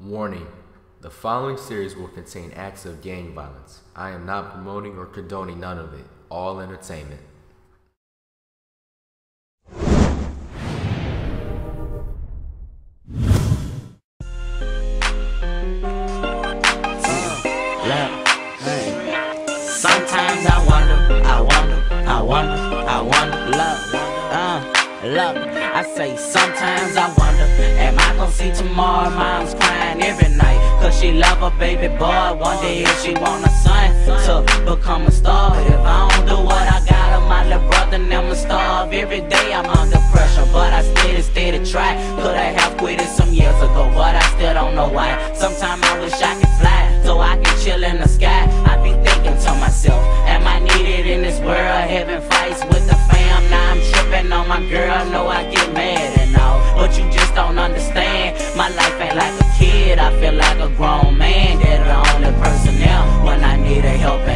Warning: the following series will contain acts of gang violence. I am not promoting or condoning none of it. All entertainment. Sometimes I wonder, look, I say sometimes I wonder, am I gonna see tomorrow? Mom's crying every night, cause she love her baby boy. One day if she want a son to become a star. But if I don't do what I gotta, my little brother never starve. Every day I'm under pressure, but I steady try. Could I have quit it some years ago, but I still don't know why. Sometimes I wish I could fly, so I can chill in the sky. I be thinking to myself, am I needed in this world? Having fights with the fam, now I'm tripping on my girl. Know I get mad and all, but you just don't understand. My life ain't like a kid, I feel like a grown man. They're the only person there when I need a helping